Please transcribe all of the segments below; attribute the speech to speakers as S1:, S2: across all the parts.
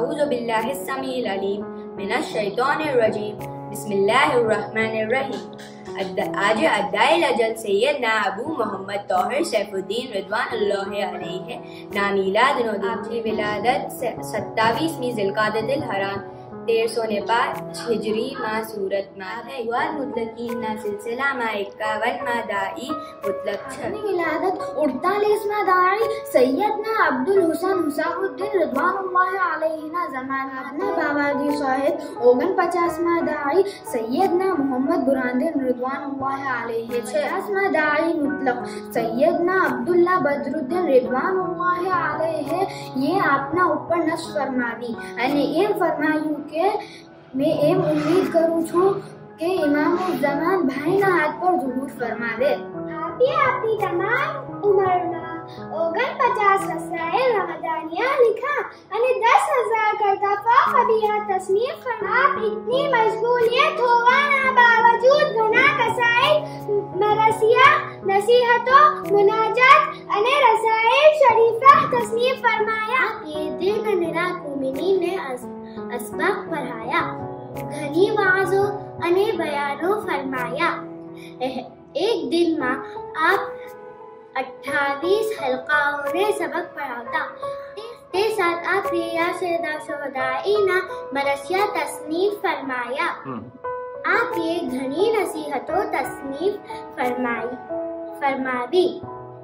S1: اعوذ باللہ السمیع العلیم من الشیطان الرجیم بسم اللہ الرحمن الرحیم۔ آج ادائے الاجل سیدنا ابو محمد طاہر سیف الدین رضوان اللہ علیہ نامیلاد آپ کی ولادت 27ویں ذی القعدۃ الحرام 1305 ہجری ماہ صورت ماہ ہے۔ مطلقین نا سلسلہ ماہ 51 ماہ دائی مطلق
S2: ولادت 48 ماہ دائی سیدنا عبد الحسن حسام الدین رضوان اللہ علیہ زمانہ اپنا بابادی صاحب 49 ماہ دائی سیدنا محمد برہان الدین رضوان اللہ علیہ 50 ماہ دائی مطلق سیدنا عبداللہ بدر الدین رضوان اللہ علیہ یہ اپنا اوپر نصب فرما دی અને એમ ફરમાયું કે મેં એમ ઉમ્મીદ કરું છું કે ઇમામ الزمان ભાઈના હાથ પર ઝુહૂર ફરમાવે। આપે આપની તમામ ઉંમરના 49 રસાયલ રમદાનિયા लिखा અને 10,000 કરતા ફાફિયા તસનીફ ફરમા। आप इतनी मशगूलियत होवाना बावजूद घना कसाइल मरसिया नसीहतों मुनाजात અને રસાયલ શરીફા તસનીફ ફરમાયા। ये दिन निरात मोमिनीन ने اسباق पढ़ाया घनी वाज़ों અને बयानों फरमाया। एक दिन में आप 28 हल्काओं ने सबक पढ़ाता ते साथ आप रियाज़ दाशोदाईना मरसिया तसनीफ फरमाया। आप ये घनी नसीहतों तसनीफ फरमावी।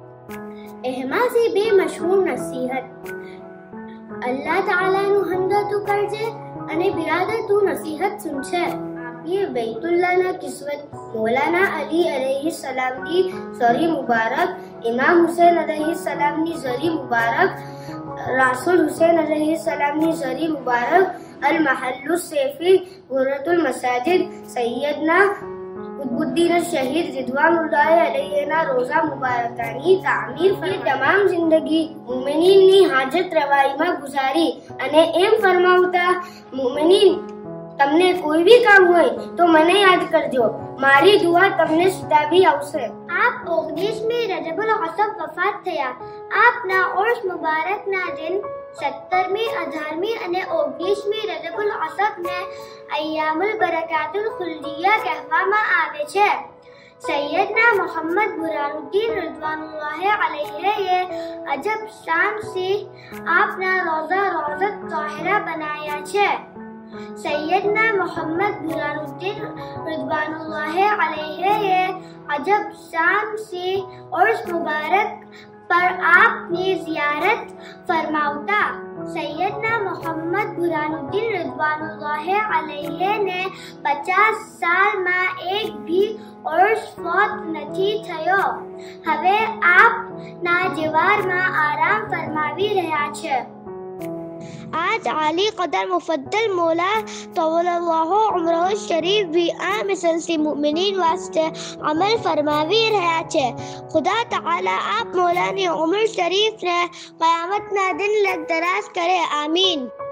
S2: एहमा से बेमशहूर नसीहत अल्लाह ताला नु हमदा तू करजे અને બિરાદર તું નસીહત સુનશે। આપીએ बैतुल्लाह ना किस्वत मौलाना अली अलैहि सलाम की ज़री मुबारक इमाम हुसैन अलैहि सलाम की ज़री मुबारक रासुल हुसैन अलैहि सलाम की ज़री मुबारक अल महल्लु सैफी गुरतुल मसाजिद सैयदना कुतुबुद्दीन शहीद रिदवानुल्लाह अलैहि ना रोजा मुबारकानी तामीर फरमाई। तमाम जिंदगी मुमिनीन ની હાજત રવાઈમાં ગુજારી અને એમ ફરમાવતા મુમિનીન તમને કોઈ भी કામ હોય તો મને યાદ કરજો મારી દુઆ તમને સદા भी આવશે। आप 19 રજબુલ અસબ વફાત થયા। આપના ઉર્સ મુબારકના દિન 17મી 18મી અને 19મી રજબુલ અસબને અય્યામુલ બરકાતુલ ખુલ્દિયા કહેવામાં આવે છે। सैयदना मोहम्मद बुरहानुद्दीन रज़वानुल्लाह अलैहि ये अजब शान से आपना रोजा रोज़त ताहिरा बनाया छे। सैयदना मोहम्मद बुरहानुद्दीन रज़वानुल्लाह अलैहि ये अजब शान से उर्स मुबारक पर आपने जियारत फरमावता। सैयदना मोहम्मद बुरहानुद्दीन रज़वानुल्लाह अलैहि ने 50 साल में एक भी उर्स फौत નથી થયો। હવે આપ ના જવારમાં આરામ ફરમાવી રહ્યા છે। आज आली कदर मुफद्दल मौला तवल्लाहु उम्रहु शरीफ भी आम सल्सी मुमिनीन वास्ते अमल फरमावी रहा छे। खुदा ताला आप मौला ने उम्र शरीफ ने क़यामत ना दिन लग दराज करे। आमीन।